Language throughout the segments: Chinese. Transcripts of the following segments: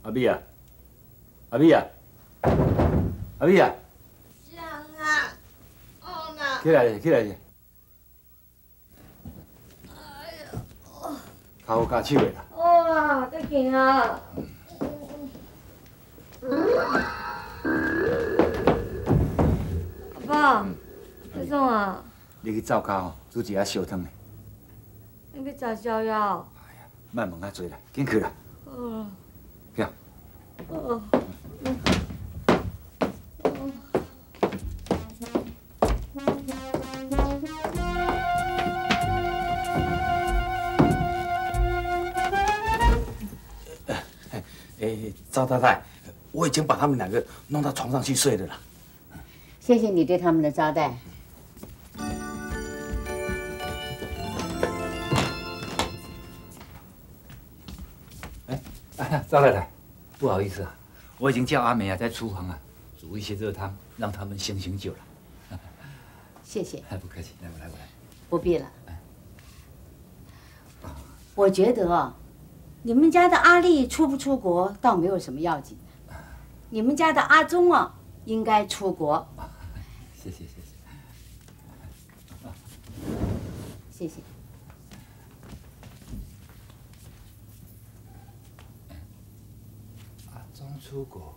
阿美啊，阿美啊，阿美啊！ 谁啊？哦呐！ 起来，起来！哎呀， 脚加手的啦。 哦啊，得劲啊！阿爸，你怎啊？ 你去灶骹吼，煮一下烧汤的。 你去食宵夜？ 莫问啊多啦，紧去啦。 哦。 去啊。 哦。 赵太太，我已经把他们两个弄到床上去睡了啦。 谢谢你对他们的招待。 赵太太，不好意思啊，我已经叫阿梅啊在厨房啊煮一些热汤，让他们醒醒酒了。 谢谢。 不客气，来我来。 不必了。我觉得你们家的阿丽出不出国倒没有什么要紧的，你们家的阿忠啊应该出国。 谢谢。 谢谢。 阿忠出国，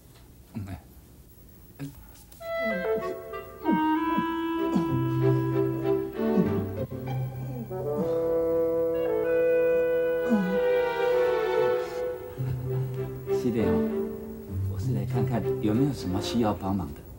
是的哦，我是来看看有没有什么需要帮忙的。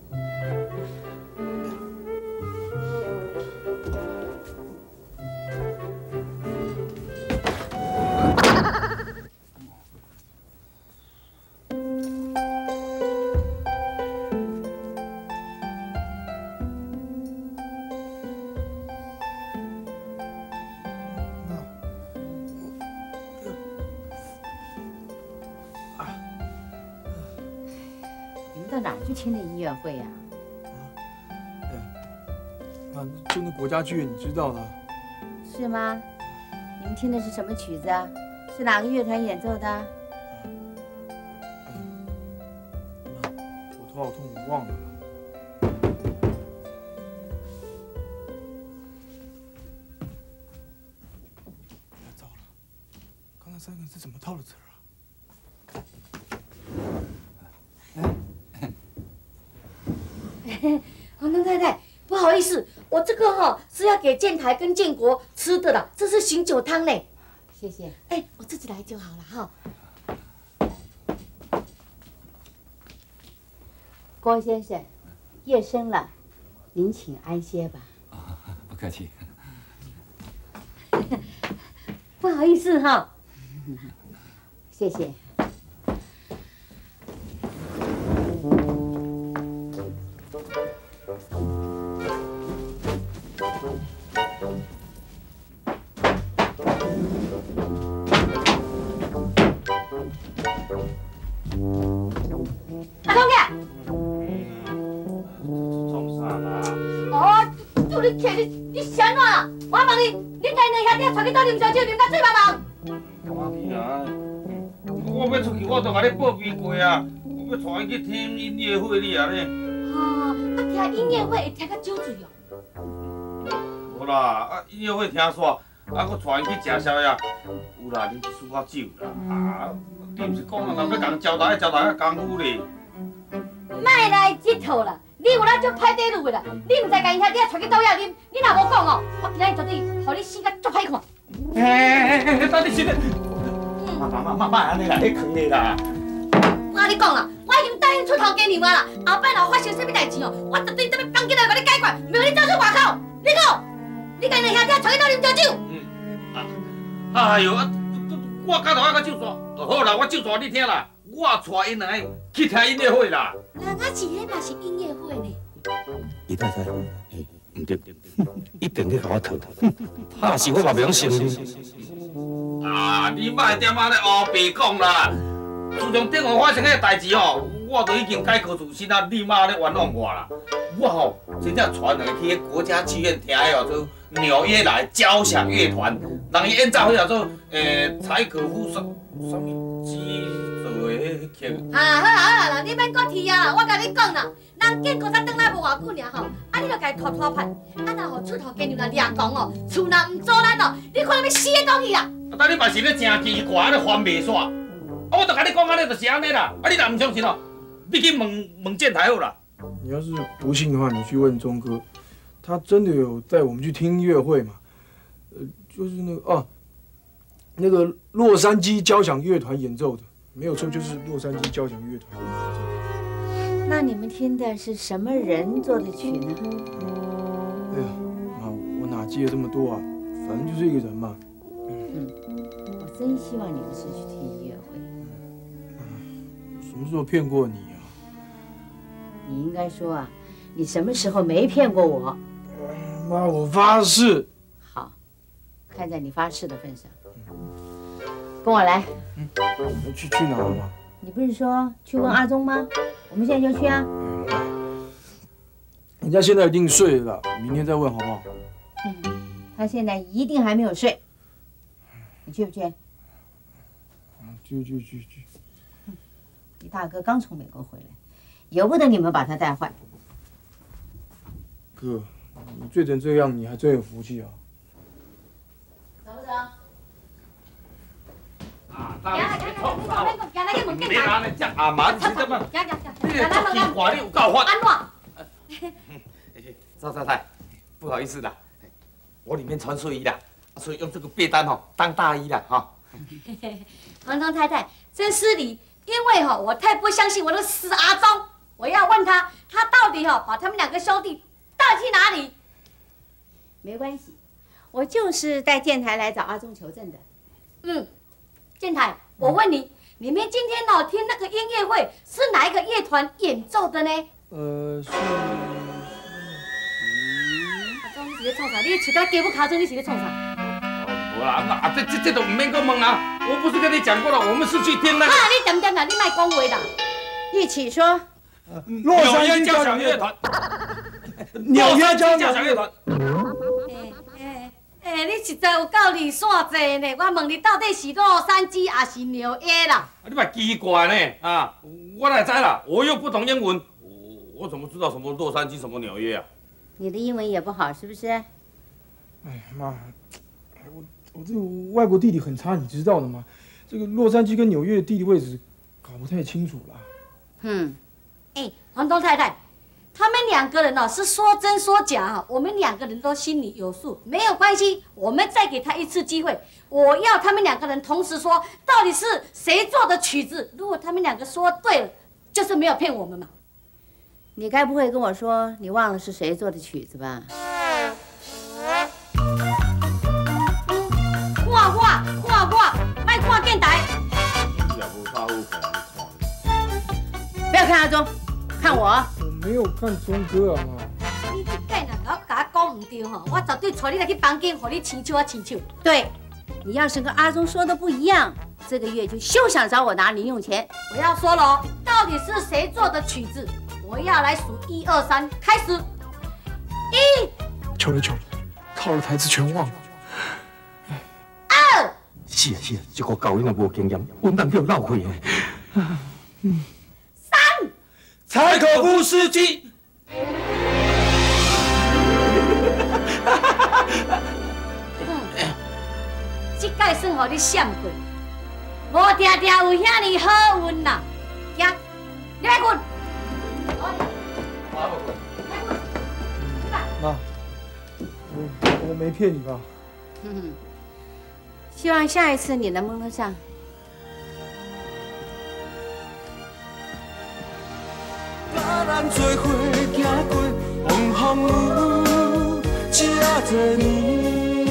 到哪儿去听的音乐会呀？ 就那国家剧院，你知道的。 是吗？你们听的是什么曲子啊？是哪个乐团演奏的？ 我头好痛，我忘了。糟了，刚才3个字怎么套了词儿啊？ 王东太太，不好意思，我这个是要给建台跟建国吃的啦，这是醒酒汤呢。 谢谢。 哎，我自己来就好了哈。 郭先生，夜深了，您请安歇吧。 不客气。 不好意思哈。 谢谢。 阿公爷， 做啥啦？ 哦，就你客你啥啊？我问你，你家两兄弟带去倒啉烧酒，啉到醉茫茫？ 我去啊！我要出去，我都甲你报备过啊！我要带伊去听音乐会哩啊咧。 啊，听音乐会会听到酒醉哦。 无啦，音乐会听煞，搁带伊去食宵夜。有啦，啉一输啊酒啦。你毋是讲了，若要共交代啊功夫咧。 莫来这套啦！你有咱足歹底路的啦！你毋知家己兄弟带去倒遐啉，你若无讲哦，我今仔日绝对互你死甲足歹看。 等你先。莫安尼啦，你坑你啦！ 我甲你讲啦，我已经答应出头家娘啦，后摆若发生啥物代志哦，我绝对要放进来甲你解决，袂互你走出外口。你讲，你家两兄弟带去倒啉烧酒？ 哎呦，我家头爱甲酒煞，好啦，我酒煞你听啦，我带因两个去听音乐会啦。 人家是迄嘛是音乐会呢。 姨太太，唔对，一定去甲我讨，怕是我嘛袂晓信你。啊，你莫踮仔咧胡白讲啦！自从顶下发生迄个代志哦， 我都已经改过自新啊，你妈咧冤枉我啦！我吼真正传两个去迄国家剧院听迄叫做纽约来交响乐团，人伊演奏迄叫做柴可夫什么基做的迄曲。 啊，好啦好啦，你免搁提啊！我甲你讲啦，人建国才转来无偌久尔吼，啊你就家拖拖拍，啊若吼出头家娘来掠讲哦，厝若唔做咱哦，你可能要死的讲伊啦！ 啊，但你嘛是咧真奇怪，安尼翻袂煞。啊，我就甲你讲安尼就是安尼啦。啊，你若唔相信哦，你去问建台好啦。 你要是不信的话，你去问钟哥，他真的有带我们去听音乐会嘛？就是那个洛杉矶交响乐团演奏的，没有错，就是洛杉矶交响乐团演奏的。 那你们听的是什么人做的曲呢？ 哎呀，妈，我哪记得这么多啊？反正就是一个人嘛。 我真希望你们是去听音乐会。 什么时候骗过你啊？ 你应该说啊，你什么时候没骗过我？ 妈，我发誓。 好，看在你发誓的份上，跟我来。 去哪儿嘛？ 你不是说去问阿忠吗？我们现在就去啊。 人家现在一定睡了啦，明天再问好不好？ 他现在一定还没有睡。你去不去？ 去。 你大哥刚从美国回来，由不得你们把他带坏。 哥，你醉成这样，你还真有福气啊！ 走不走？ 啊， 行来去问建别台。 安尼只阿妈，你这么， 行， 你个足奇怪，你有够法。 安怎？ 赵太太，不好意思啦，我里面穿睡衣啦，所以用这个被单吼当大衣啦哈。 黄忠太太真失礼，因为我太不相信我的死阿忠，我要问他，他到底把他们两个兄弟带去哪里？ 没关系，我就是带建台来找阿忠求证的。 建台，我问你，你们今天听那个音乐会是哪一个乐团演奏的呢？ 是。 阿忠，你是咧创啥？你取个鸡母卡中，你是咧创啥？ 无啦，啊这都唔免讲问啊，我不是跟你讲过了，我们是去听那个。 你点点啦，你莫讲话啦。 一起说。 洛杉矶交响乐团。纽约交响乐团。 你实在有够离线济呢！我问你，到底是洛杉矶还是纽约啦？ 你嘛奇怪呢啊！我哪知啦？我又不懂英文，我怎么知道什么洛杉矶什么纽约啊？ 你的英文也不好，是不是？ 哎妈，我这个外国地理很差，你知道的吗？这个洛杉矶跟纽约的地理位置搞不太清楚啦。 黄东太太，他们两个人是说真说假我们两个人都心里有数，没有关系，我们再给他一次机会。我要他们两个人同时说，到底是谁做的曲子？如果他们两个说对了，就是没有骗我们嘛。 你该不会跟我说你忘了是谁做的曲子吧？ 卖看电台。 不要看阿忠，看我。 我没有看钟哥啊妈。 你假若甲我讲唔对我绝对带你来去房间，和你亲手亲手。 对，你要是跟阿忠说的不一样，这个月就休想找我拿零用钱。 我要说了到底是谁做的曲子？我要来数1、2、3，开始。1， 求了，套了台词全忘了。 2， 是啊，这个教育也无经验，稳当叫闹亏的。 3， 柴可夫斯基。 这届算互你闪过，无定定有遐尼好运啦。行，你来滚。 妈，我没骗你吧？ 希望下一次你能蒙得上。 甲咱做伙行过风雨，这多年。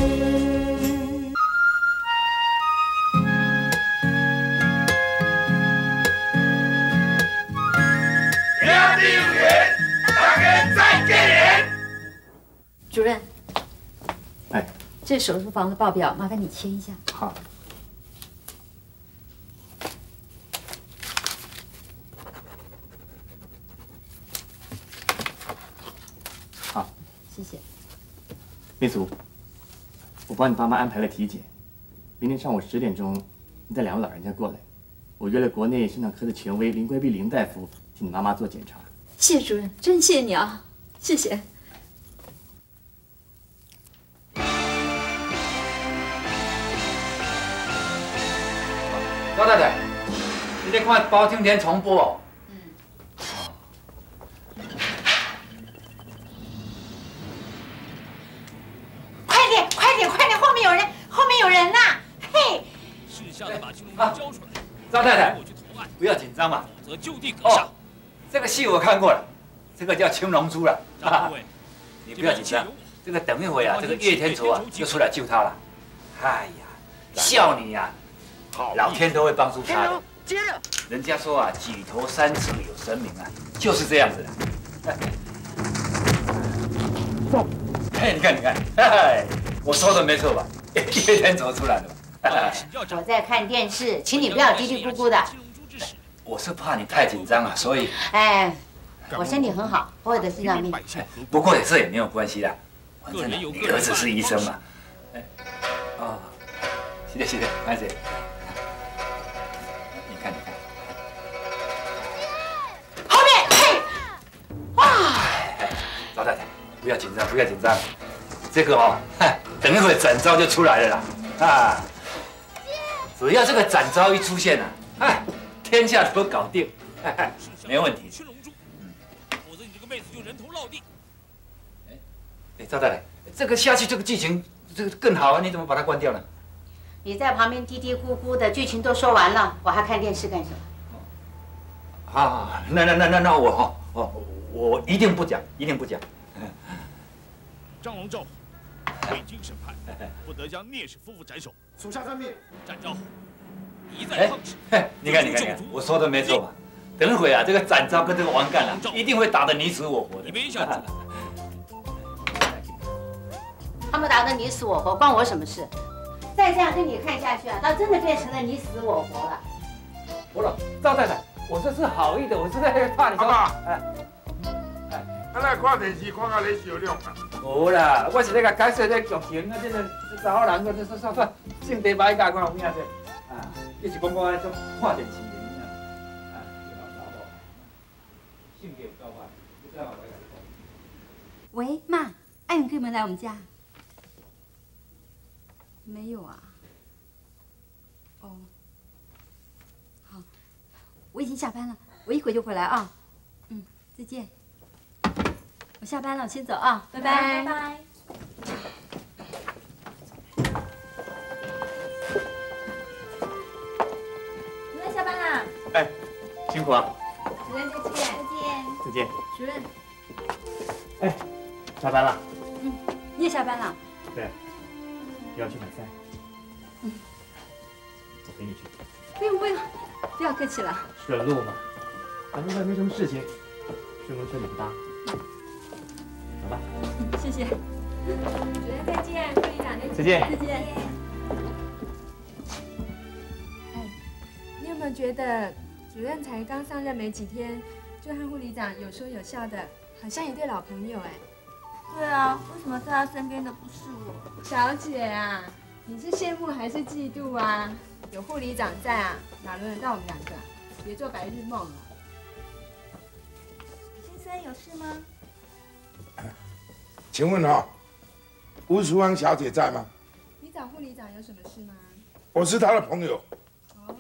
主任， 哎， 这手术房的报表，麻烦你签一下。 好。 谢谢。 秘书，我帮你爸妈安排了体检，明天上午10点钟，你带2位老人家过来。我约了国内肾脏科的权威林贵碧林大夫替你妈妈做检查。 谢主任，真谢你啊，谢谢。 高太太，你在看包青天重播哦？ 快点，快点，快点！后面有人，后面有人呐！嘿！ 识相的把青龙珠交出来。 赵太太，不要紧张嘛， 否则就地格杀。 这个戏我看过了，这个叫《青龙珠》了。 张部委， 你不要紧张，这个等一会啊，这个岳天仇啊就出来救他了。哎呀，笑你呀！老天都会帮助他的。接了。人家说啊，举头三尺有神明啊，就是这样子的。哎，你看，你看，哎，我说的没错吧？岳天仇出来了吧？ 我在看电视，请你不要嘀嘀咕咕的。 我是怕你太紧张了，所以。 哎，我身体很好，我的心脏病。 不过这也没有关系的，反正你儿子是医生嘛。哎，哦，谢谢，感谢。你看， 后面，嘿，哇！ 老太太，不要紧张，不要紧张，这个哦，等一会展昭就出来了啦，啊，只要这个展昭一出现啊，哎，天下都搞定，没问题。 否则你这个妹子就人头落地。 哎，赵太太，这个下去这个剧情这个更好啊，你怎么把它关掉呢？ 你在旁边嘀嘀咕咕的，剧情都说完了，我还看电视干什么？ 啊，那我一定不讲，一定不讲。 张龙胄，未经审判，不得将聂氏夫妇斩首。 属下遵命。 展昭，一再抗旨。 你看，我说的没错吧？等一会啊，这个展昭跟这个王干啊，一定会打得你死我活的。 你没想住。 他们打得你死我活，关我什么事？再这样跟你看下去啊，倒真的变成了你死我活了。 不了，赵太太，我这是好意的，我是在怕你说。 咱来看电视，看到你销量啊。 无啦，我是咧甲解说咧剧情啊，这个查某人个算性地歹甲看有影这啊，你是讲我迄种看电视的影啊，老查某，性格有够坏，你知道我甲你讲。 喂，妈，艾勇可以没来我们家？没有啊。哦。好，我已经下班了，我一会就回来啊。嗯，再见。我下班了，我先走啊，拜拜。拜拜。主任下班啦。 哎，辛苦啊。 主任再见。再见。 再见。 主任。 哎，下班了。 嗯，你也下班了。 对。要去买菜。 嗯。 我陪你去。 不用不用，不要客气了。 顺路嘛，反正也没什么事情，顺风顺水搭。走吧。 嗯，谢谢。 主任再见，副理长再见。 再见。 哎，你有没有觉得主任才刚上任没几天，就和护理长有说有笑的，好像一对老朋友哎？ 对啊，为什么在他身边的不是我？ 小姐啊，你是羡慕还是嫉妒啊？有护理长在啊，哪轮得到我们两个？别做白日梦了。 先生有事吗？ 请问吴淑芳小姐在吗？ 你找护理长有什么事吗？ 我是她的朋友。 哦。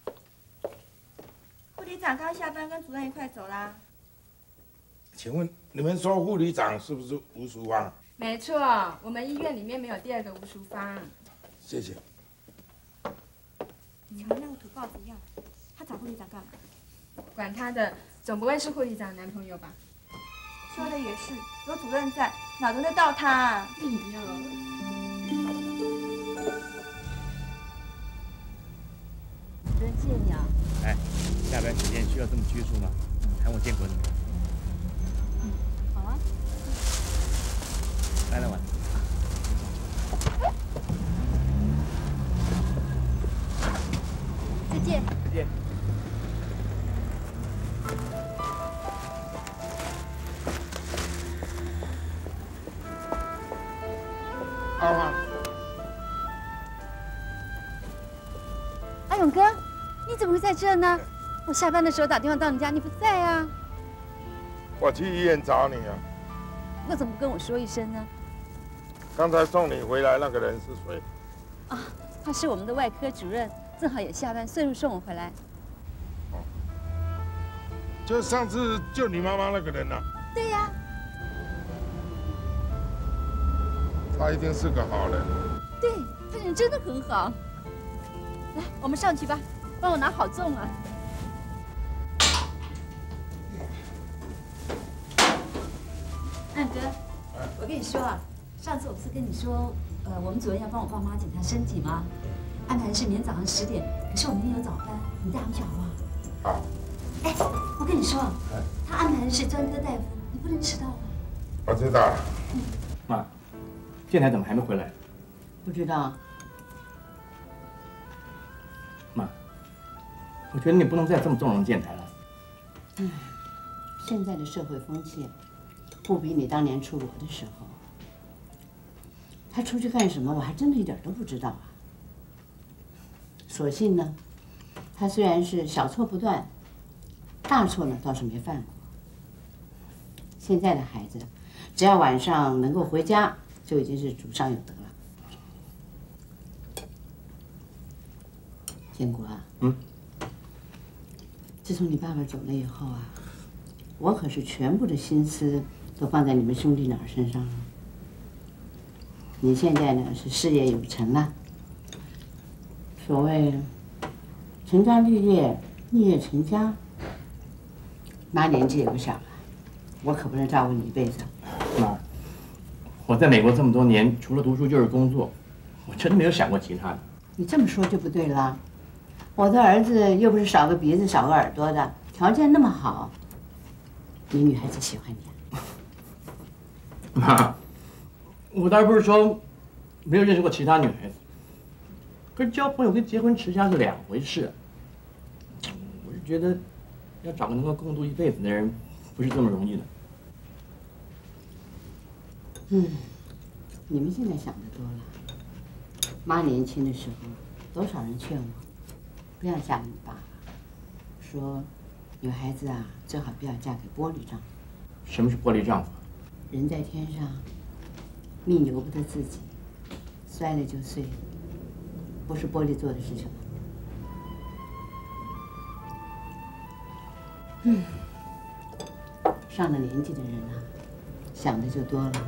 护理长刚下班，跟主任一块走啦。 请问你们说护理长是不是吴淑芳？ 没错，我们医院里面没有第二个吴淑芳。 谢谢。 你瞧那个土包子样，他找护理长干嘛？ 管他的，总不会是护理长男朋友吧？ 说的也是，有主任在，哪轮得到他啊？ 主任谢谢你啊。 哎，下班时间需要这么拘束吗？喊我见过你。 好啊。 来晚。 再见。 再见。 在这呢？我下班的时候打电话到你家，你不在啊？ 我去医院找你啊。 为什么不跟我说一声呢？ 刚才送你回来那个人是谁？ 啊，他是我们的外科主任，正好也下班，顺路送我回来。 就上次救你妈妈那个人啊。 对呀。 他一定是个好人。 对，他人真的很好。来，我们上去吧，帮我拿好重啊。安哥，我跟你说啊，上次我不是跟你说，我们主任要帮我爸妈检查身体吗？安排的是明天早上10点，可是我明天有早班，你带他们去好不好？ 好。 哎，我跟你说啊，他安排的是专科大夫，你不能迟到啊。 我知道了。 妈，建台怎么还没回来？ 不知道。 妈，我觉得你不能再这么纵容建台了。 现在的社会风气不比你当年出国的时候。他出去干什么，我还真的一点都不知道啊。所幸呢，他虽然是小错不断，大错呢倒是没犯过。现在的孩子，只要晚上能够回家，就已经是祖上有德了。建国啊，自从你爸爸走了以后啊，我可是全部的心思都放在你们兄弟俩身上了。你现在呢是事业有成了，所谓成家立业、立业成家，妈年纪也不小了，我可不能照顾你一辈子。 妈，我在美国这么多年，除了读书就是工作，我真的没有想过其他的。 你这么说就不对了，我的儿子又不是少个鼻子少个耳朵的，条件那么好，你女孩子喜欢你啊？ 妈，我倒不是说没有认识过其他女孩子，可是交朋友跟结婚持家是两回事。我是觉得，要找个能够共度一辈子的人，不是这么容易的。 你们现在想的多了。妈年轻的时候，多少人劝我，不要嫁给你爸爸，说女孩子啊，最好不要嫁给玻璃丈夫。 什么是玻璃丈夫？ 人在天上，命由不得自己，摔了就碎，不是玻璃做的是什么？上了年纪的人啊，想的就多了。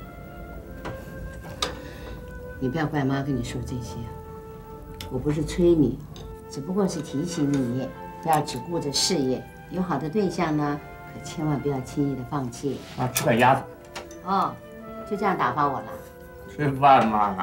你不要怪妈跟你说这些，我不是催你，只不过是提醒你，不要只顾着事业，有好的对象呢，可千万不要轻易的放弃。 啊，吃块鸭子。 哦，就这样打发我了？ 吃饭嘛。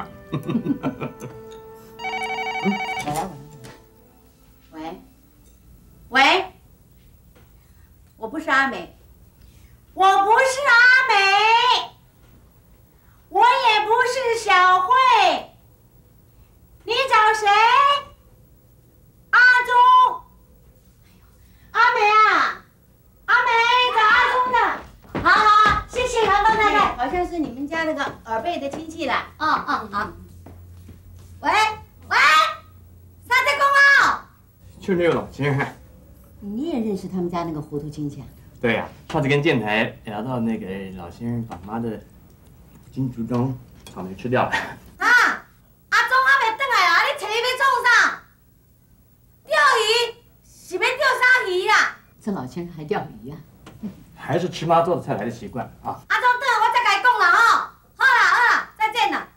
喂，我不是阿美，我不是阿美，我也不是小慧，你找谁？阿忠。阿美啊，阿美找阿忠的。好好，谢谢杨老太太，好像是你们家那个耳背的亲戚了。好。喂，啥在公啊？ 就是那个老先生。 你也认识他们家那个糊涂亲戚啊？ 对呀，上次跟建台聊到那个老先生把妈的金竹庄草莓吃掉了。 啊，阿忠还没回来啊！你找伊要创啥？钓鱼？是要钓啥鱼啦？这老先生还钓鱼呀？ 还是吃妈做的菜来的习惯啊。 阿忠，等下我再跟你讲啦哦。好啦，再见啦。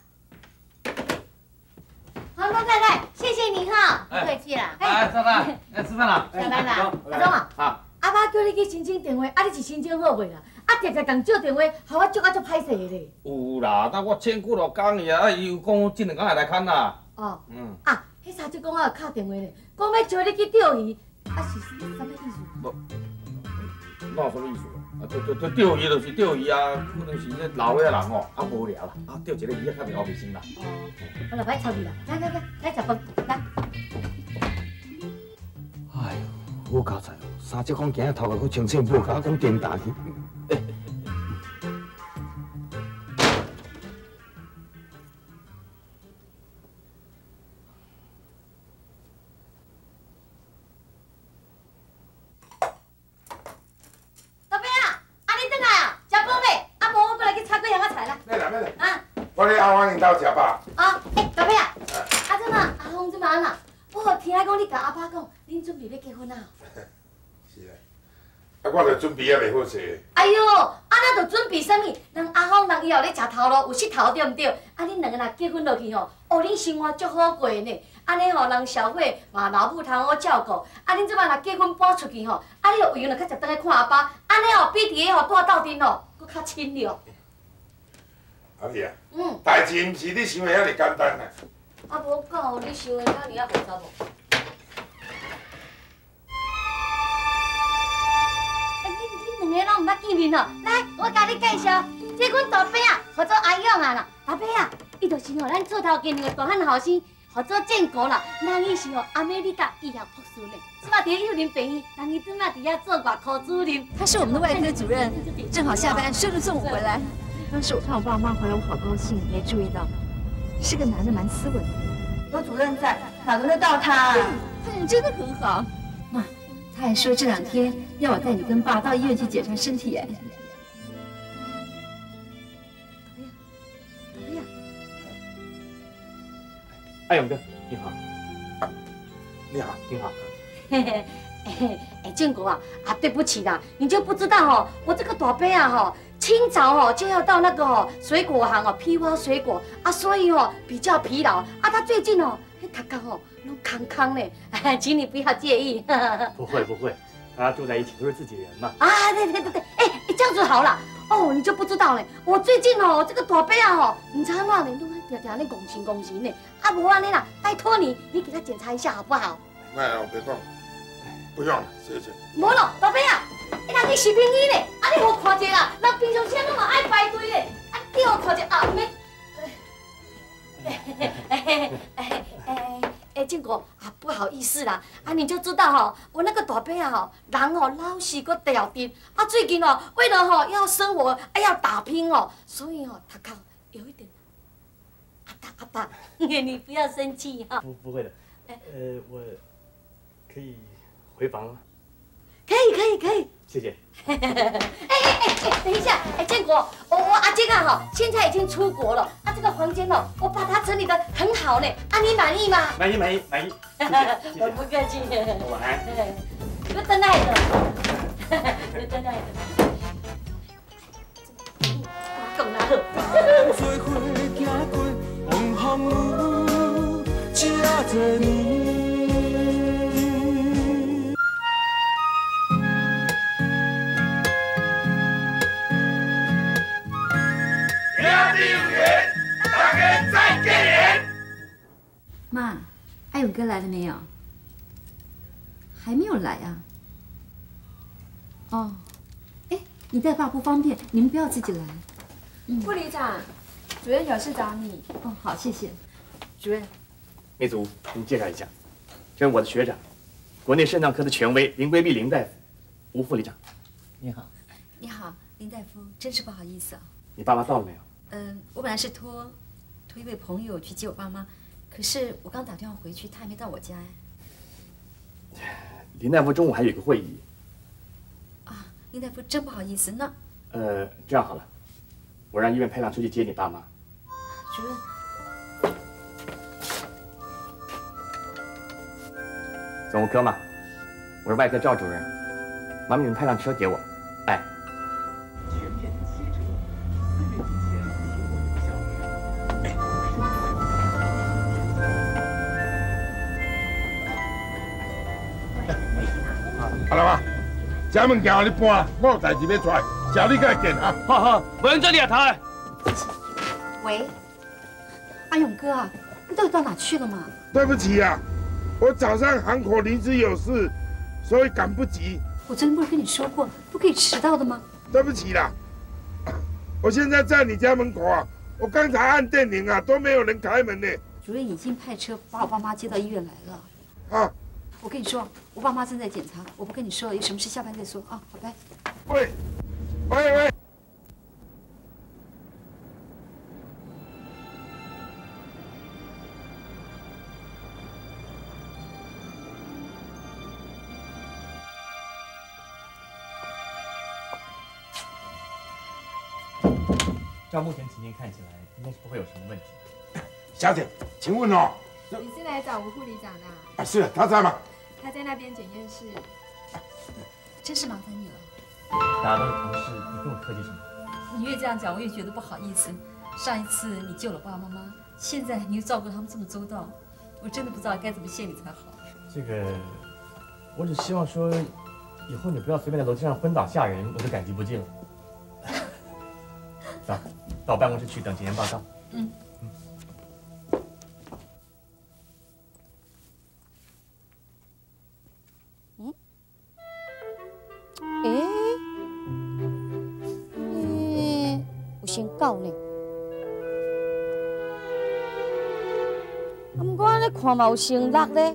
黄东太太，谢谢您哈，不客气啦。 下班，吃饭了。 下班啦，阿忠啊。好。阿妈叫你去申请电话，你是申请好未啦？直共接电话，害我足歹势的咧。 有啦，那我签几落工去啊，伊有讲这2天会来看啦。 哦。迄三叔公啊，敲电话咧，讲要招你去钓鱼，是什么意思？ 那有什么意思？钓鱼就是钓鱼啊，可能是这老岁仔人吼，无聊啦，钓一个鱼较袂好卫生啦。 我来摆臭鱼啦，来食饭，来。 哎呦，好佳哉哦！三只公行头壳，佫清醒无甲讲颠大去。 我咧阿芳因兜食饱。 啊，大伯啊，这嘛阿峰这嘛安那？我听讲你甲阿爸讲，恁准备要结婚啊？ 是啊，啊，我著准备还袂好势。 哎呦，那就准备啥物？人阿峰人以后咧食头路，有膝头对毋对？恁两个若结婚落去吼，恁生活足好过呢。安尼吼，人小慧嘛老母通好照顾。恁即摆若结婚搬出去吼，你就有闲就较常倒来看阿爸。安尼吼，比伫个吼住斗阵吼，佫较亲了。 阿丽啊，代志毋是你想的遐尼简单啦。 无讲你想的遐尼啊复杂无？恁两个拢毋捌见面哦，来，我甲你介绍，这阮大伯啊，叫做阿勇啊啦。大伯啊，伊就是吼咱做头家两个大汉后生，叫做建国啦。人伊是吼阿美利加医学博士呢，即摆伫幼林病院，人伊拄仔伫遐做外科主任。 他是我们的外科主任，正好下班顺路送我回来。当时我看我爸妈回来，我好高兴，没注意到，是个男的，蛮斯文的。 有主任在，哪轮得到他？ 他人真的很好。妈，他还说这2天要我带你跟爸到医院去检查身体哎。 阿勇哥，你好。 你好， 你好。 嘿嘿，建国啊，对不起啦，你就不知道吼，我这个大伯啊吼。清早哦就要到那个水果行哦批发水果所以哦比较疲劳他最近哦头壳哦拢康康嘞，请你不要介意。 不会不会，大家住在一起都是自己人嘛。 对，这样子好了哦，你就不知道嘞，我最近哦这个大伯啊唔知怎呢，拢常常咧拱形呢，无安尼啦，拜托你给他检查一下好不好？ 那别讲，不用了，谢谢。 无咯，大伯啊。人伊是名医呢，你互看者啦。人平常时拢嘛爱排队咧，你互看者毋免。建国不好意思啦，你就知道吼，我那个大伯啊人老实个掉丁，最近为了要生活要打拼所以头壳有一点阿达，你不要生气哈。 不会的，我可以回房了。 可以。 谢谢。 等一下，建国，我阿金啊现在已经出国了，这个房间我把它整理得很好呢，你满意吗？ 满意。谢谢。 不客气。 晚安。 你等待的，你等待的。讲哪好？ 做伙行过风雨，这多年。 妈，阿勇哥来了没有？还没有来啊。哦，你带爸不方便，你们不要自己来。 副理长，主任有事找你。 哦，好，谢谢。 主任， 梅祖，给你介绍一下，这是我的学长，国内肾脏科的权威林规碧林大夫，吴副理长。你好。 你好，林大夫，真是不好意思啊。 你爸妈到了没有？ 我本来是托一位朋友去接我爸妈，可是我刚打电话回去，他还没到我家呀。 林大夫中午还有一个会议。 啊，林大夫真不好意思，那这样好了，我让医院派辆车去接你爸妈。 主任。 总务科嘛，我是外科赵主任，麻烦你们派辆车接我。 好了吧，这物件你搬，我有代志要出来，小你再见啊。 好，不用这里啊，他。 喂，阿勇哥啊，你到底到哪去了嘛？ 对不起啊，我早上航口临时有事，所以赶不及。 我昨天不是跟你说过，不可以迟到的吗？ 对不起啦，我现在在你家门口啊，我刚才按电铃啊，都没有人开门呢。 主任已经派车把我爸妈接到医院来了。 啊。 我跟你说，我爸妈正在检查，我不跟你说了，有什么事下班再说啊，好拜。 喂。 照目前情形看起来，应该是不会有什么问题。 小姐，请问哦， 你是来找吴护理长的？ 啊，是他在吗？ 他在那边检验室。 真是麻烦你了。 大家都是同事，你跟我客气什么？ 你越这样讲，我越觉得不好意思。上一次你救了爸爸妈妈，现在你又照顾他们这么周到，我真的不知道该怎么谢你才好。 这个，我只希望说，以后你不要随便在楼梯上昏倒吓人，我就感激不尽了。走，到我办公室去等检验报告。 嗯。 有先到呢。啊，不过安尼看嘛有成六咧。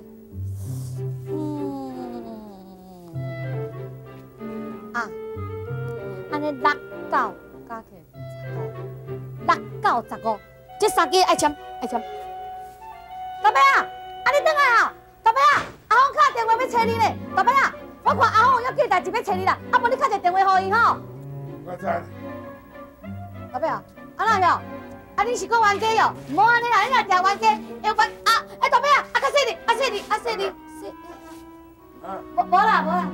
安尼6、9加起来15，6、9、15，这3个爱签。大伯啊，你转来啊！大伯啊，阿凤打电话要找你咧。大伯啊，我看阿凤要紧代志要找你啦，啊，无你敲一个电话给伊吼。 我知。 大伯啊，安那哟？啊，你是讲冤家哟？唔好安尼啦，你若定冤家，要冤啊！哎，大伯啊，啊，较细哩，无啦。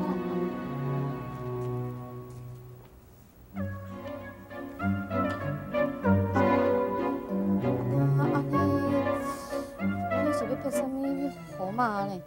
是要拍什么号码呢？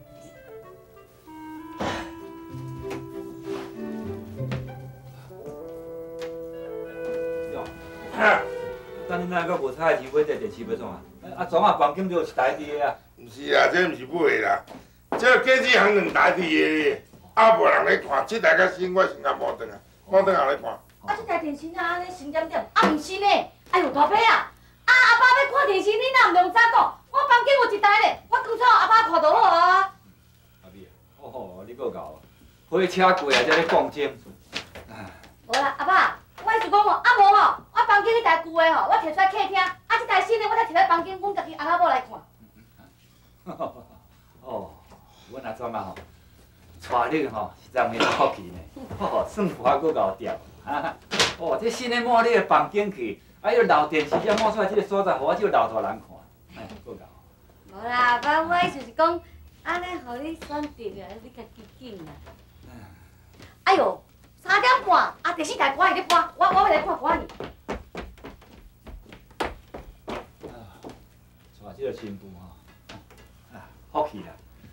等你哪个无差的钱买这电视要创啊？啊，庄啊房间就有一台伫个啊。 唔是啊，这唔是买的啦，这电视行2台伫个，啊无人咧看，这台较新，我先甲摸转啊，摸转后咧看。 啊，这台电视哪安尼新点点？啊，唔是呢。哎呦，大伯啊，阿爸要看电视，你哪唔用早讲？我房间有一台咧，我刚才阿爸看就好啊。 阿美啊，哦，你够搞，火车过来才咧讲精。 无啦，阿爸，我意思讲吼，啊无吼，我房间迄台旧的吼，我摕出来客厅，啊，这台新的我才摕来房间，阮家己阿仔某来看。 哦，阮阿庄啊吼，带你吼是这样的好奇呢，哦，算我够搞调。哦，这新的摸你的房间去，啊，又老电视才摸出来这个所在，互我这个老大人看，哎，够搞。 无啦，爸，我意思是讲，安尼互你选择啊，你家己紧啦。哎呦，3点半，啊，第4台歌伊咧播，我要来看歌呢。 带这个新妇吼，啊，福气啦。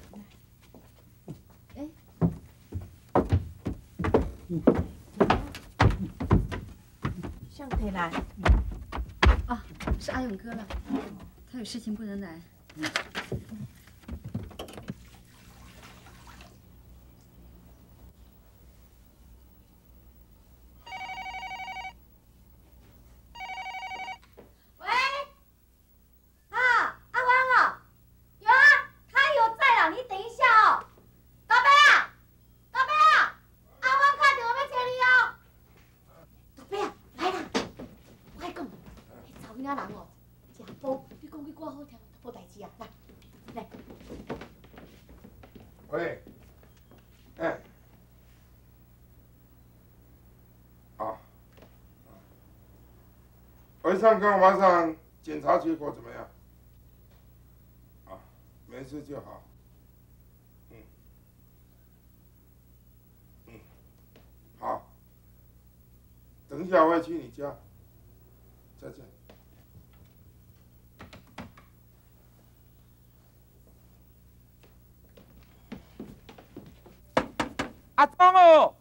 向培来。 啊，是阿勇哥了，他有事情不能来。 喂，啊，阿芳哦，有啊，他有在啦，你等一下哦。大伯啊，阿芳打电话要找你哦。大伯啊，来啦，我跟你讲，迄查某囝人哦，食补，你讲句歌好听，无代志啊，来。 喂，哎，啊，晚上跟晚上检查结果怎么样？啊，没事就好。好，等一下我会去你家，再见。 阿庄哦，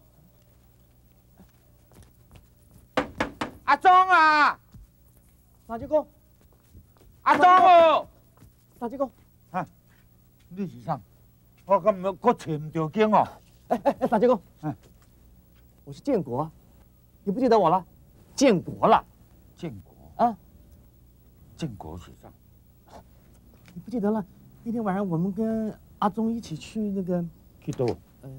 阿庄啊， 大姐公， 阿庄哦， 大姐公， 啊，你是啥？我敢唔搁找唔到景哦？ 大姐公，我是建国，你不记得我了？建国了， 建国啊， 建国是啥？ 你不记得了？那天晚上我们跟阿忠一起去那个， 去倒？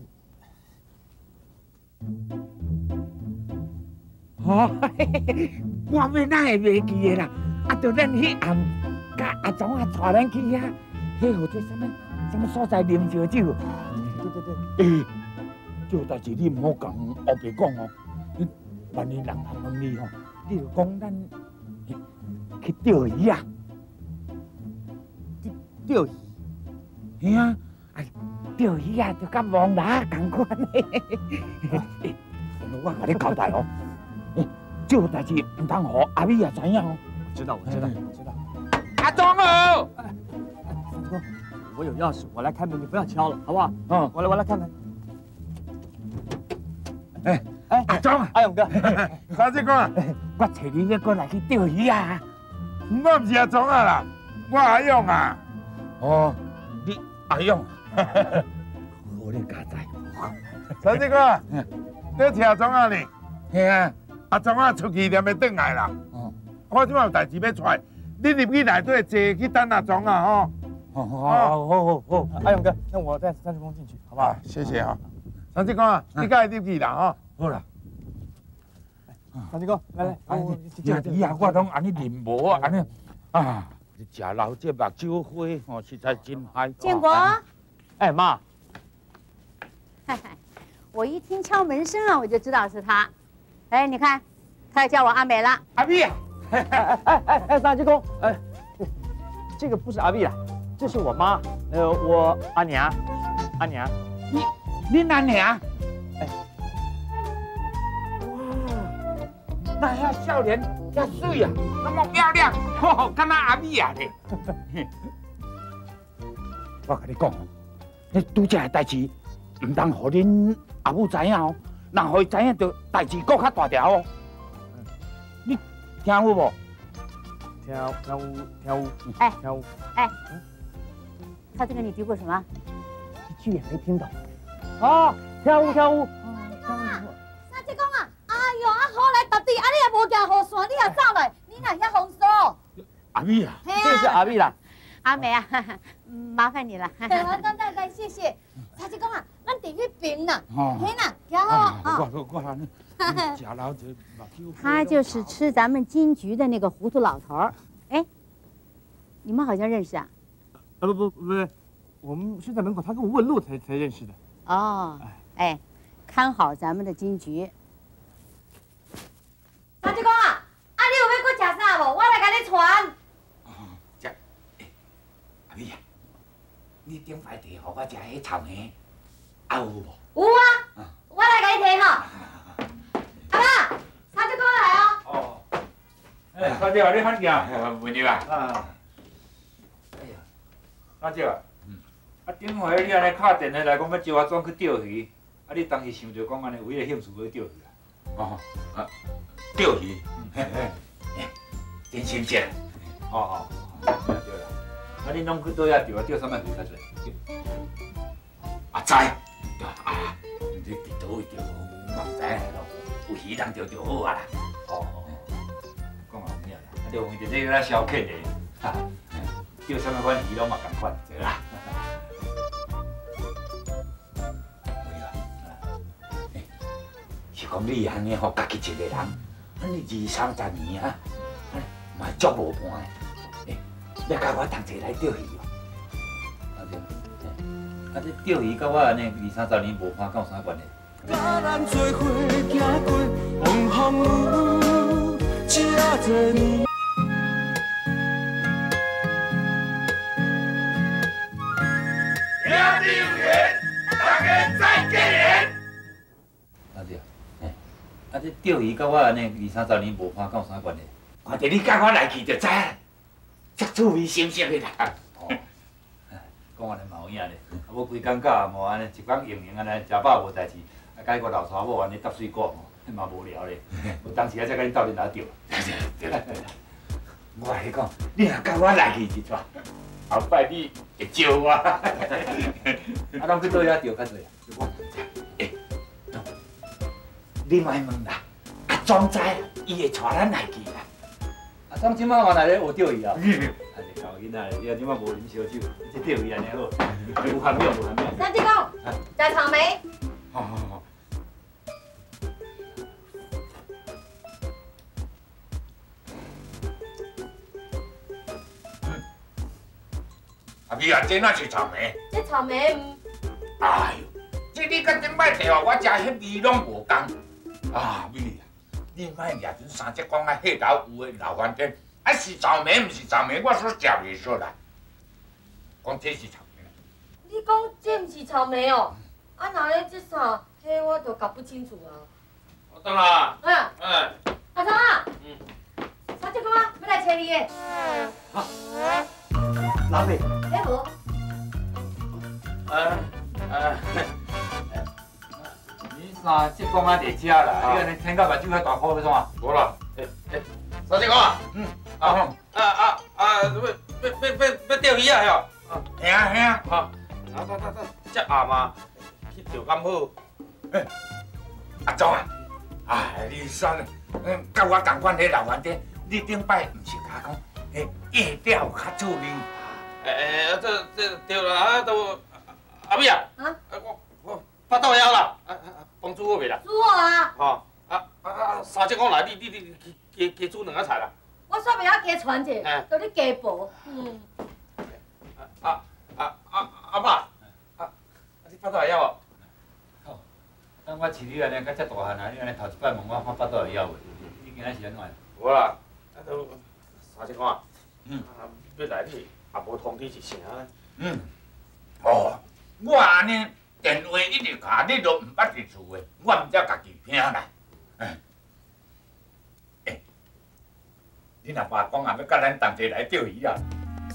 哦，我要哪会袂记的啦？啊，就咱迄暗，甲阿总啊带咱去遐，迄号叫什么所在啉烧酒？对。这代志你唔好讲，后白讲哦。万一人问你吼，你就讲咱去钓鱼啊！ 钓鱼？ 嘿啊，钓鱼啊，就甲王拉同款的。我甲你交代哦，这个代志唔通让阿美也知影哦。 知道，我知道。 阿忠哦， 三哥，我有钥匙，我来开门，你不要敲了，好不好？ 嗯， 我来开门。 阿忠啊， 阿勇哥， 啥子讲啊？ 我找你要过来去钓鱼啊！ 我唔是阿忠啊啦，我阿勇啊。 哦，你阿勇，好你家仔。 啥子讲？你听阿忠啊呢？ 嘿啊， 阿忠啊出去连要转来啦。我即摆有代志要出来，你入去内底坐去等阿忠啊吼。 好，阿勇哥，那我带三只公进去，好不好？ 谢谢哈。三只公啊，你该入去啦吼。 好啦。 三只公，来， 以后我拢安尼认无啊，安尼啊，你食老这目睭花哦，实在真害怕。 建国， 哎妈， 我一听敲门声啊，我就知道是他。哎，你看，他要叫我阿美了。 阿碧啊！ 三只公，这个不是阿碧啦，这是我妈，我阿娘， 你阿娘？那遐少年遐水啊，那么漂亮，敢若阿美啊咧。我跟你讲，你拄这个代志，唔通互恁阿母知影哦，若互伊知影，就代志搁较大条哦。你听有无？ 听有。 哎，他在跟你嘀咕什么？ 一句也没听懂。啊，跳舞。 三姐公啊，哎呦，啊好来搭地，啊你也无行雨伞，你也走来，你哪遐风骚？ 阿美啊， 这是阿碧啦。 阿美啊，麻烦你了。 来，谢谢。三姐公啊，咱伫迄边呐，嘿呐，行好。 我食老这目睭。 他就是吃咱们金桔的那个糊涂老头儿。哎，你们好像认识啊？ 不，我们是在门口，他跟我问路才认识的。 哦，哎，看好咱们的金桔。 三姐公啊，啊你有要搁食啥无？我来甲你传。 阿美啊，你顶摆摕互我食迄草莓，啊有无？ 有啊，我来甲你摕哈。阿爸，三姐公来哦。 哎，三姐啊，你喊行，文玉啊。哎呀，三姐啊，啊顶回你安尼敲电话来讲要招我转去钓鱼，啊你当时想着讲安尼有迄个兴趣要钓鱼啊？钓鱼，真新鲜。哦，对啦。啊，你拢去倒遐钓啊？钓啥物鱼较侪？啊知，你伫倒位钓，我唔知啦咯。有鱼通钓好啊啦。讲嘛有影啦，啊钓鱼就这个消遣的，钓啥物款鱼拢嘛共款，对啦。是讲你安尼吼，家己一个人，安尼20-30年啊，嘛足无伴的。要甲我同齐来钓鱼哦。啊这钓鱼甲我安尼20-30年无伴，敢有啥关系？ 甲咱做伙行过风风雨，这多年。 兄弟有缘，大家再结缘。 阿姐，啊这钓鱼甲我安尼20-30年无伴，敢有啥关系？看着你甲我来去就知影，足趣味成色的啦。讲安尼嘛有影咧，啊无规工假无安尼一工用安尼食饱无代志，啊甲迄个老查某安尼搭水果吼，嘛无聊咧。有当时啊才甲你斗阵来钓。对啦。我甲你讲，你若甲我来去一撮，后摆你会招我。啊，拢去倒遐钓较济啊？我唔知。你莫问啦，啊庄知，伊会带咱来去啦。啊庄即摆嘛来咧学钓鱼啊？啊，这搞囡仔咧，你啊即摆无啉烧酒，这钓鱼安尼好，有含量。 三姐公，摘草莓。 好。阿美啊，这哪是草莓？ 这草莓哎呦，这你甲顶摆摕互我食迄味拢无共。啊，美啊，你莫掠准三只公啊，迄头有诶老翻天， 啊是草莓，唔是草莓，我所食袂出来。讲这是草莓。 你讲这毋是草莓哦？啊，哪咧这啥？迄我都搞不清楚啊。 阿东啊， 阿东啊，啥子讲啊？要来找你的。 老妹， 哎无？ 你啥这公啊在遮啦？你安尼听到目睭遐大颗要创？ 无啦，啥子讲啊？要钓鱼啊哟！ 嘿啊， 这暗嘛去钓敢好？ 阿忠啊，你算，甲我同款迄老番仔，你顶摆毋是甲讲，夜钓较出名。 这对啦，都阿妹啊，我巴肚枵啦，帮煮好未啦？ 煮好啊。 吼，三只讲来，你加煮两个菜啦。 我煞袂晓加传者，都你加薄。 阿爸，你巴肚会枵哦？ 当我饲你安尼，甲遮大汉啊，你安尼头一摆问我巴肚会枵袂？你今仔是安怎？ 无啦，都三只讲啊，要来你也无通知一声。 我安尼电话一直卡，你都毋捌伫厝诶，我毋则家己拼啦。你若爸讲啊，要甲咱同齐来钓鱼啊？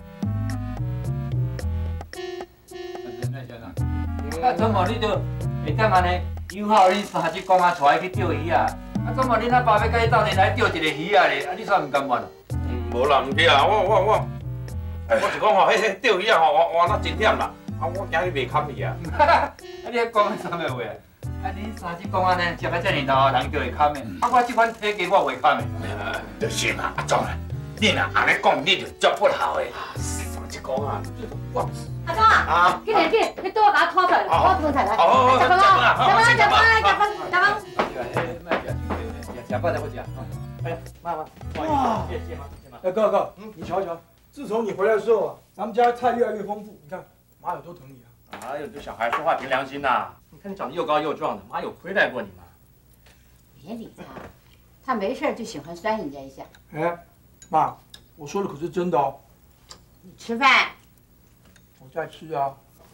怎么你就会当安尼友好你三只公啊带去钓鱼啊？怎么恁阿爸要甲你斗阵来钓一个鱼啊咧？你煞唔甘愿？ 无啦，唔对啊，我是讲吼，迄钓鱼啊吼，我那真忝啦，我惊你袂堪去啊。 你喺讲啥物话啊？恁三只公安尼食到遮尔老，人就会堪的。我即款体格我袂堪的。 就是嘛，阿忠啊，你若安尼讲，你就足不好诶。 三只公啊，我。 阿忠啊，紧点，你倒我把它拖出来，我拖出来。 好， 食饭啦， 食饭。 食饭再不食。 哎，妈，不好意思，谢妈。 哥，你瞧瞧，自从你回来之后啊，咱们家菜越来越丰富。你看，妈有多疼你啊！ 哎呦，这小孩说话凭良心呐！你看你长得又高又壮的，妈有亏待过你吗？ 别理他，他没事就喜欢酸人家一下。 哎，妈，我说的可是真的哦。 你吃饭。 我在吃啊。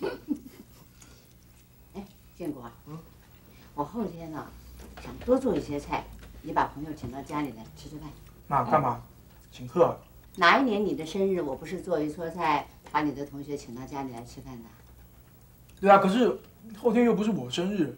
哎，建国，我后天呢想多做一些菜，你把朋友请到家里来吃饭。 妈，干嘛？请客？ 哪一年你的生日，我不是做一桌菜，把你的同学请到家里来吃饭的？ 对啊，可是后天又不是我生日。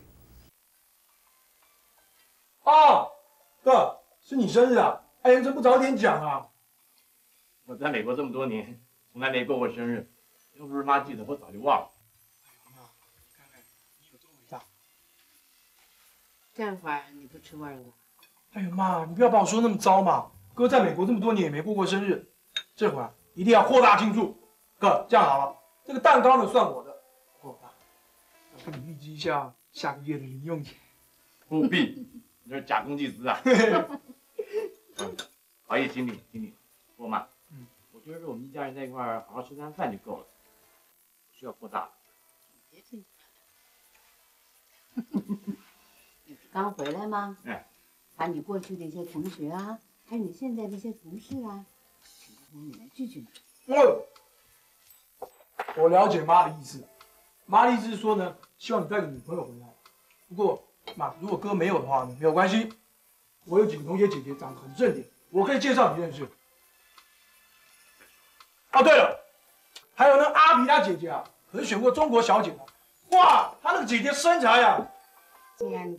哦，哥，是你生日啊？哎呀，怎么不早点讲啊？ 我在美国这么多年，从来没过过生日，要不是妈记得，我早就忘了。 妈，你看看，你有多伟大！ 这会儿你不吃味了？ 哎呀妈，你不要把我说那么糟嘛！哥在美国这么多年也没过过生日，这回啊一定要扩大庆祝。哥，这样好了，这个蛋糕呢算我的，我跟你预支一下下个月的零用钱。 不必，你这是假公济私啊！好意请你，我妈，我觉得我们一家人在一块儿好好吃餐饭就够了，不需要扩大。 别听。你是刚回来吗？ 哎。 把你过去的一些同学啊，还有你现在的一些同事啊，请到家里来聚聚你。 我了解妈的意思，妈的意思是说呢，希望你带个女朋友回来。不过妈，如果哥没有的话呢，没有关系，我有几个同学姐姐长得很正点，我可以介绍你认识。哦，对了，还有那阿皮他姐姐啊，可是选过中国小姐的，哇，她那个姐姐身材啊， 天台。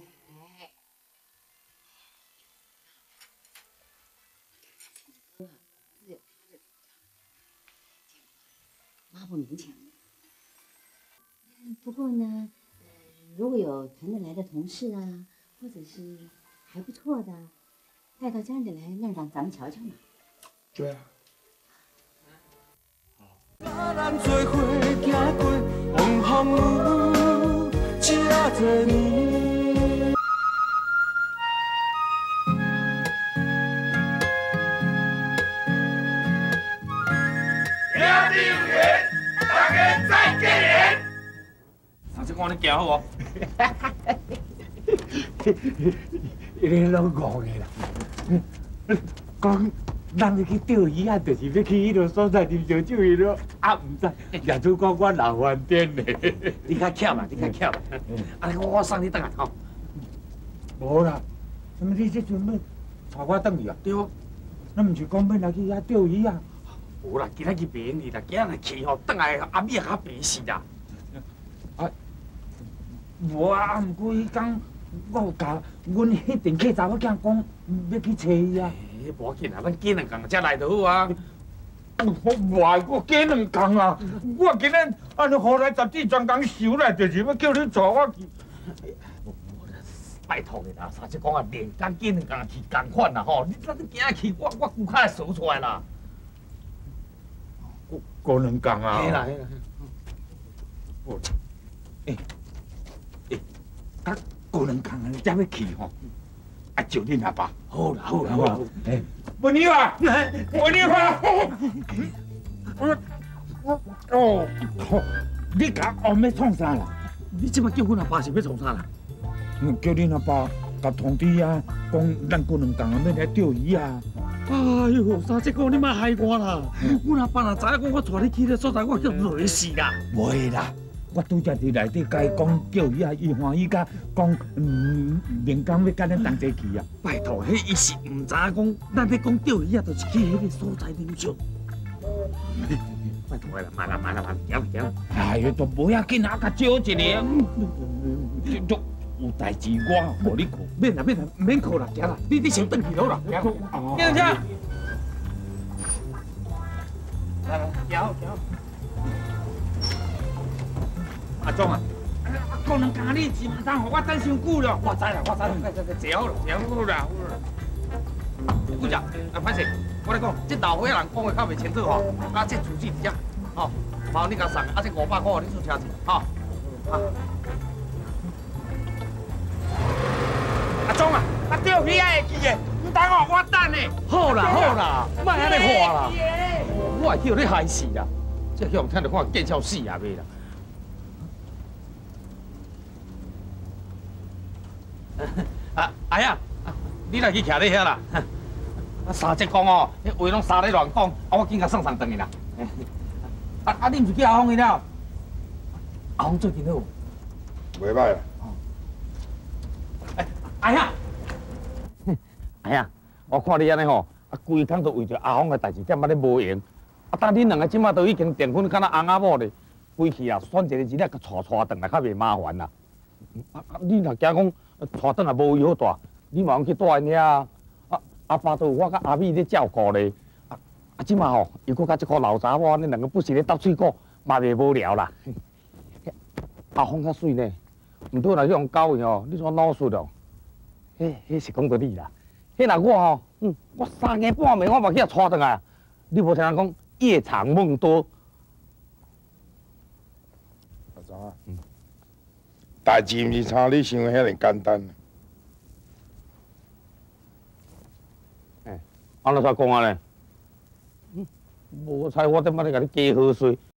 妈不勉强。不过呢，如果有谈得来的同事啊，或者是还不错的，带到家里来，那让咱们瞧瞧嘛。 对啊。 咱做伙行过风风雨，这多年。 兄弟们，大家再见面。 上次讲你行好哦。 你拢讲的啦，讲咱要去钓鱼啊，就是要去迄个所在啉烧酒去咯。啊，唔知业主讲我老饭店咧。 你较巧嘛，你较巧嘛。啊，我送你倒来吼。 无啦，什么你这阵要带我转去啊？对，咱唔是讲要来去遐钓鱼啊？ 无啦，今仔日袂用去啦，今仔日去吼，倒来阿米也较白死啦。 啊，无啊，毋过迄天我有甲阮迄电客查某囝讲要去找伊啊。 无要紧啊，咱过两工才来就好啊。 我过两工啊！我今日安尼何来十指专工收来，就是要叫你带我去。 拜托你啦，三叔公啊，连工过两工去共款啦吼，你今仔去我骨骹会扫出来啦。 过两工啊！ 嘿啦嘿啦。 甲过两工啊，才要去吼。啊，就恁阿爸。 好啦好啦好啦。 文妞啊，文妞啊！哦，你甲后要创啥啦？ 你即摆叫阮阿爸是要创啥啦？ 叫恁阿爸甲通知啊，讲咱过两工啊要来钓鱼啊。 哎呦，三叔公你莫害我啦！阮阿爸若知影讲我带你去个所在，我叫累死啦！ 唔会啦，我拄则伫内底甲伊讲钓鱼啊，伊欢喜甲讲连工要甲咱同齐去啊。 拜托，迄伊是唔知影讲，咱咧讲钓鱼啊，就是去迄个所在啉酒。拜托啦，慢啦慢啦慢，行。 哎呦，都无要紧啊，甲招一个。有代志我互你靠。 免啦，唔免靠啦，行啦，你先转去好啦，行。行。来，行。阿忠啊，过两工你是唔通互我等伤久了。我知啦，坐好啦。副长，歹势，我咧讲，这老岁仔人讲话较袂清楚吼，啊，这住址伫遮，吼，麻烦你甲送，啊，这500块你出车钱，吼。阿忠啊，啊钓鱼啊会记的，唔通互我等的。好啦，莫安尼话啦，我会叫你害死啦，这向听着看见笑死也袂啦。哎呀，你来去徛咧遐啦。三叔公哦，迄话拢三咧乱讲，我紧甲送上顿去啦。你唔是叫阿峰去了？阿峰最近好？ 袂歹啦。 哎呀，我看你安尼吼，规工都为着阿峰的代志点仔咧无闲。但恁两个即马都已经订婚，敢若翁仔某咧，归去啊，选一个日子甲带转来较袂麻烦啦。你若惊讲带转来无位好带，你嘛用去带因遐。阿爸都有我甲阿美咧照顾咧。即马吼，又搁甲即个老查某，恁两个不时咧斗嘴鼓，嘛袂无聊啦。阿峰较水呢，毋对若迄种狗样吼，你说老实哦。迄是讲到你啦。迄若我吼，我3更半暝我嘛去遐带转来，你无听人讲夜长梦多。 阿庄啊，代志毋是像你想的遐尔简单。 安怎才讲啊咧？无采我点仔咧甲你加好水。